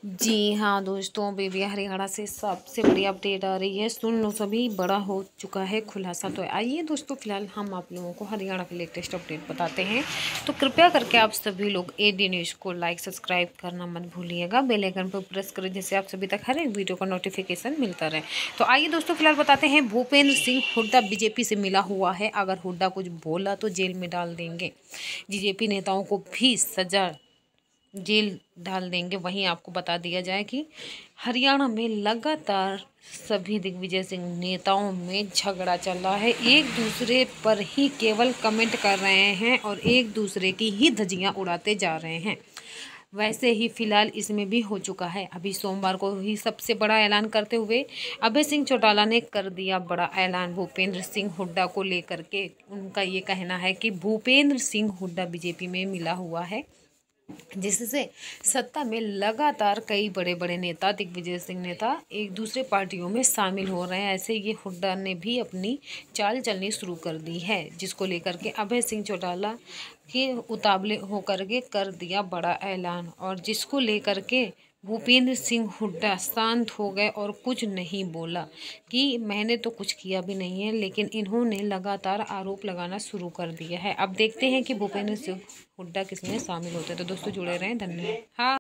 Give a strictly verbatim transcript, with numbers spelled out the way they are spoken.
जी हाँ दोस्तों, बेबी हरियाणा से सबसे बड़ी अपडेट आ रही है। सुन लो सभी, बड़ा हो चुका है खुलासा। तो आइए दोस्तों, फिलहाल हम आप लोगों को हरियाणा के लेटेस्ट अपडेट बताते हैं। तो कृपया करके आप सभी लोग ए डी न्यूज़ को लाइक सब्सक्राइब करना मत भूलिएगा। बेल आइकन पर प्रेस करें जिससे आप सभी तक हर एक वीडियो का नोटिफिकेशन मिलता रहे। तो आइए दोस्तों, फिलहाल बताते हैं। भूपेंद्र सिंह हुड्डा बीजेपी से मिला हुआ है। अगर हुड्डा कुछ बोला तो जेल में डाल देंगे। बीजेपी नेताओं को भी सजा जेल डाल देंगे। वहीं आपको बता दिया जाए कि हरियाणा में लगातार सभी दिग्विजय सिंह नेताओं में झगड़ा चल रहा है। एक दूसरे पर ही केवल कमेंट कर रहे हैं और एक दूसरे की ही धज्जियां उड़ाते जा रहे हैं। वैसे ही फिलहाल इसमें भी हो चुका है। अभी सोमवार को ही सबसे बड़ा ऐलान करते हुए अभय सिंह चौटाला ने कर दिया बड़ा ऐलान भूपेंद्र सिंह हुड्डा को लेकर के। उनका ये कहना है कि भूपेंद्र सिंह हुड्डा बीजेपी में मिला हुआ है, जिससे सत्ता में लगातार कई बड़े बड़े नेता, दिग्विजय सिंह नेता एक दूसरे पार्टियों में शामिल हो रहे हैं। ऐसे ये हुड्डा ने भी अपनी चाल चलनी शुरू कर दी है, जिसको लेकर के अभय सिंह चौटाला के उतावले होकर के कर दिया बड़ा ऐलान। और जिसको लेकर के भूपेंद्र सिंह हुड्डा शांत हो गए और कुछ नहीं बोला कि मैंने तो कुछ किया भी नहीं है, लेकिन इन्होंने लगातार आरोप लगाना शुरू कर दिया है। अब देखते हैं कि भूपेंद्र सिंह हुड्डा किसमें शामिल होते हैं। तो दोस्तों जुड़े रहें, धन्यवाद। हाँ।